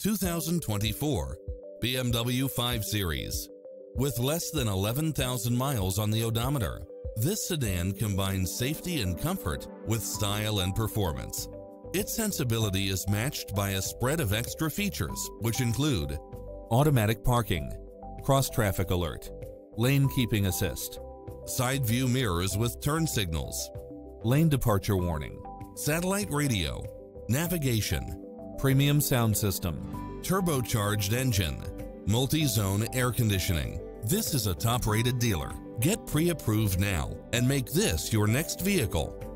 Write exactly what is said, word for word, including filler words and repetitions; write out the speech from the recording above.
two thousand twenty-four B M W five series. With less than eleven thousand miles on the odometer, this sedan combines safety and comfort with style and performance. Its sensibility is matched by a spread of extra features, which include automatic parking, cross-traffic alert, lane keeping assist, side view mirrors with turn signals, lane departure warning, satellite radio, navigation, premium sound system, turbocharged engine, multi-zone air conditioning. This is a top-rated dealer. Get pre-approved now and make this your next vehicle.